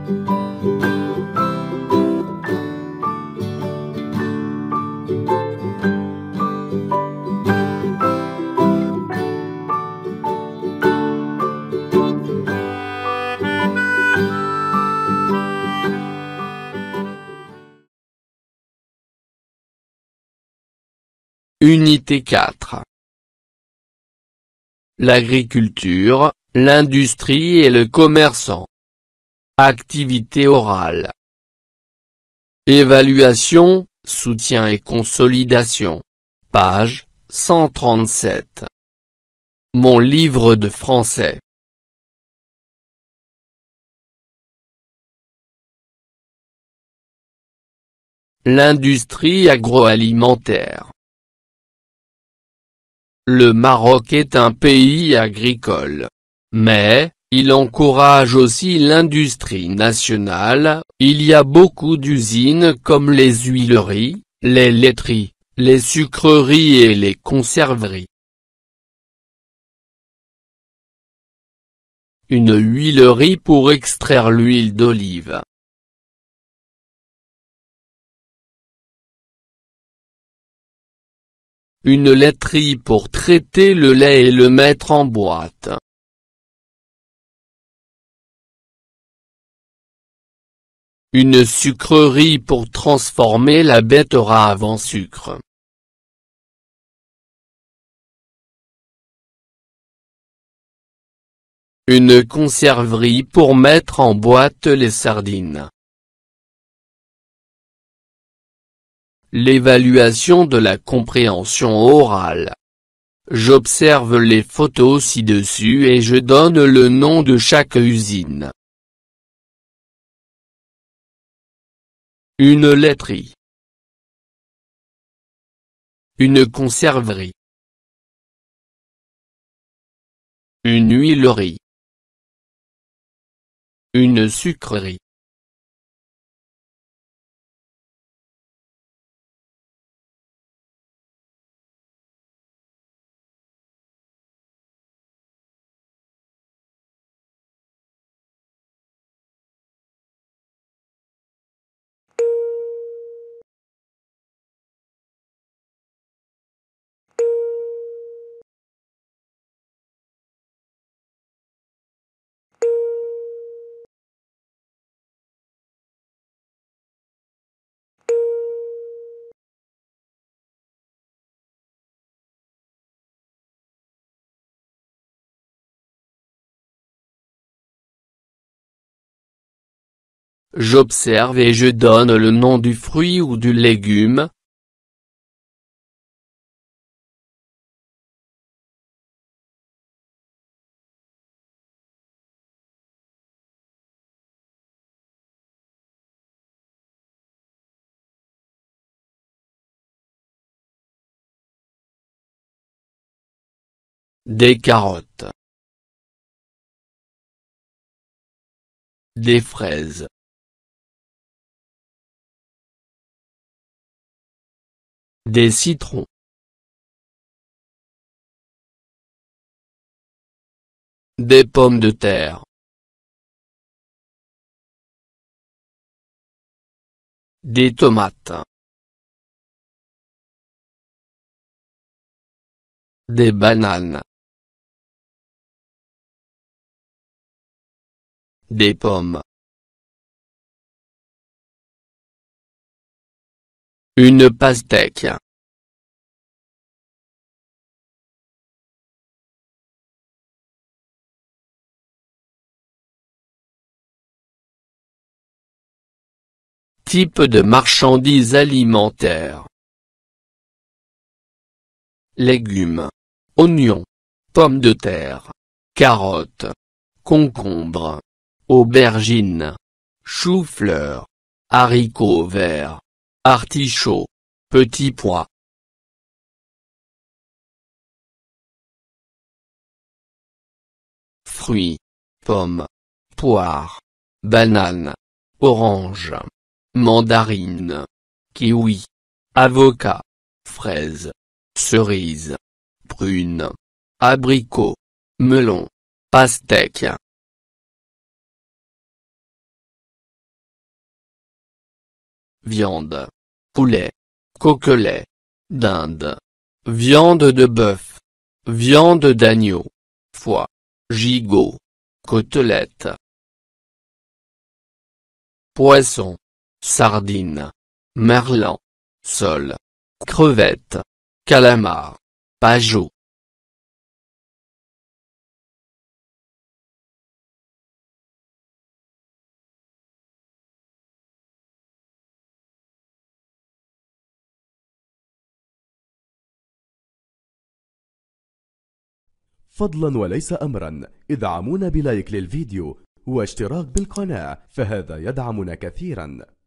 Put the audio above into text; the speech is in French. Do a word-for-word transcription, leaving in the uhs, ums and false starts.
Unité quatre. L'agriculture, l'industrie et le commerçant. Activité orale. Évaluation, soutien et consolidation. Page cent trente-sept. Mon livre de français. L'industrie agroalimentaire. Le Maroc est un pays agricole. Mais, il encourage aussi l'industrie nationale, il y a beaucoup d'usines comme les huileries, les laiteries, les sucreries et les conserveries. Une huilerie pour extraire l'huile d'olive. Une laiterie pour traiter le lait et le mettre en boîte. Une sucrerie pour transformer la betterave en sucre. Une conserverie pour mettre en boîte les sardines. L'évaluation de la compréhension orale. J'observe les photos ci-dessus et je donne le nom de chaque usine. Une laiterie. Une conserverie. Une huilerie. Une sucrerie. J'observe et je donne le nom du fruit ou du légume. Des carottes. Des fraises. Des citrons. Des pommes de terre. Des tomates. Des bananes. Des pommes. Une pastèque. Type de marchandises alimentaires. Légumes. Oignons. Pommes de terre. Carottes. Concombres. Aubergines. Chou-fleur. Haricots verts. Artichauts. Petits pois. Fruits. Pommes. Poires. Bananes. Oranges. Mandarines. Kiwi. Avocat. Fraises. Cerises. Prunes. Abricots. Melons. Pastèques. viande, poulet, coquelet, dinde, viande de bœuf, viande d'agneau, foie, gigot, côtelette. Poisson, sardine, merlan, sole, crevette, calamar, pageot. فضلا وليس أمرا ادعمونا بلايك للفيديو واشتراك بالقناة، فهذا يدعمنا كثيرا.